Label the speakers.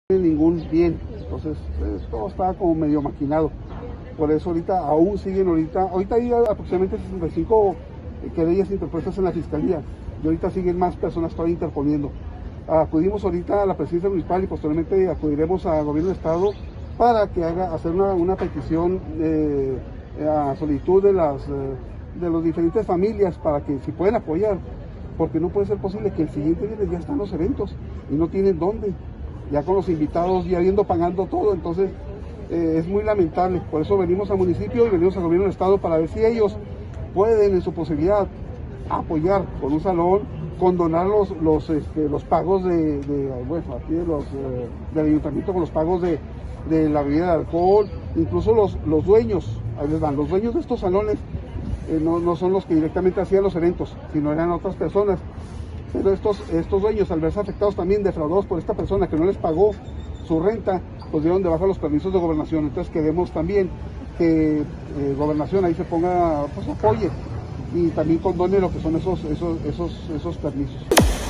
Speaker 1: ningún bien, entonces todo está como medio maquinado. Por eso ahorita aún siguen, ahorita hay aproximadamente 65 querellas interpuestas en la fiscalía y ahorita siguen más personas todavía interponiendo. Acudimos ahorita a la presidencia municipal y posteriormente acudiremos al gobierno del estado para que hacer una petición a solicitud de las diferentes familias para que si pueden apoyar, porque no puede ser posible que el siguiente viernes ya están los eventos y no tienen dónde. Ya con los invitados, ya habiendo pagando todo, entonces es muy lamentable. Por eso venimos al municipio y venimos al gobierno del estado para ver si ellos pueden en su posibilidad apoyar con un salón, condonar los pagos del ayuntamiento con los pagos de la bebida de alcohol, incluso los dueños, ahí les van, los dueños de estos salones no son los que directamente hacían los eventos, sino eran otras personas. Pero estos dueños, al verse afectados también, defraudados por esta persona que no les pagó su renta, pues dieron de baja los permisos de gobernación. Entonces queremos también que gobernación ahí se ponga, pues apoye y también condone lo que son esos permisos.